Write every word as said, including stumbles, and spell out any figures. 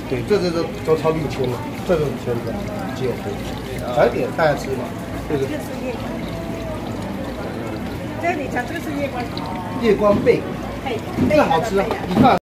对，这这都都超六千了，这个千的鸡肉可小一点大家吃嘛。这个。 这里讲这个是夜光。 夜光贝，这个好吃啊！你看。